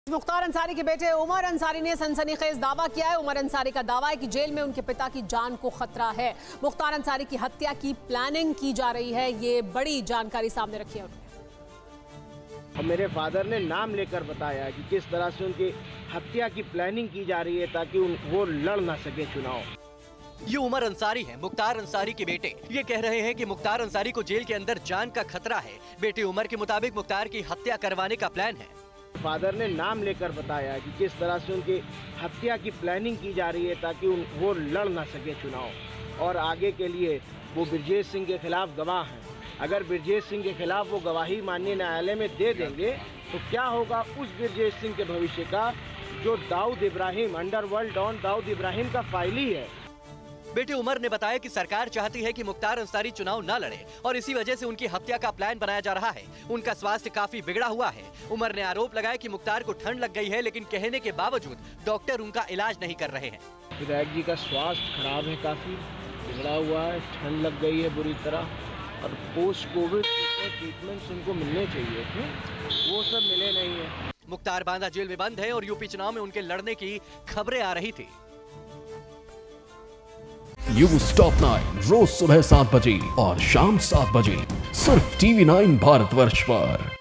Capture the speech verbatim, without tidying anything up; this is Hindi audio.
मुख्तार अंसारी के बेटे उमर अंसारी ने सनसनीखेज दावा किया है। उमर अंसारी का दावा है कि जेल में उनके पिता की जान को खतरा है। मुख्तार अंसारी की हत्या की प्लानिंग की जा रही है, ये बड़ी जानकारी सामने रखी है उन्होंने। और मेरे फादर ने नाम लेकर बताया कि किस तरह से उनकी हत्या की प्लानिंग की जा रही है ताकि वो लड़ ना सके चुनाव। ये उमर अंसारी हैं, मुख्तार अंसारी के बेटे। ये कह रहे हैं कि मुख्तार अंसारी को जेल के अंदर जान का खतरा है। बेटे उमर के मुताबिक मुख्तार की हत्या करवाने का प्लान है। फादर ने नाम लेकर बताया कि किस तरह से उनकी हत्या की प्लानिंग की जा रही है ताकि वो लड़ ना सके चुनाव। और आगे के लिए वो ब्रजेश सिंह के खिलाफ गवाह हैं। अगर ब्रजेश सिंह के खिलाफ वो गवाही माननीय न्यायालय में दे देंगे तो क्या होगा उस ब्रजेश सिंह के भविष्य का, जो दाऊद इब्राहिम, अंडरवर्ल्ड डॉन दाऊद इब्राहिम का फाइली है। बेटे उमर ने बताया कि सरकार चाहती है कि मुख्तार अंसारी चुनाव न लड़े और इसी वजह से उनकी हत्या का प्लान बनाया जा रहा है। उनका स्वास्थ्य काफी बिगड़ा हुआ है। उमर ने आरोप लगाया कि मुख्तार को ठंड लग गई है, लेकिन कहने के बावजूद डॉक्टर उनका इलाज नहीं कर रहे हैं। विधायक जी का स्वास्थ्य खराब है, काफी बिगड़ा हुआ है, ठंड लग गई है बुरी तरह, और पोस्ट कोविड ट्रीटमेंट उनको मिलने चाहिए थे, वो सब मिले नहीं है। मुख्तार बांदा जेल में बंद है और यूपी चुनाव में उनके लड़ने की खबरें आ रही थी। न्यूज़ टॉप नाइन रोज सुबह सात बजे और शाम सात बजे सिर्फ टीवी नाइन भारतवर्ष पर।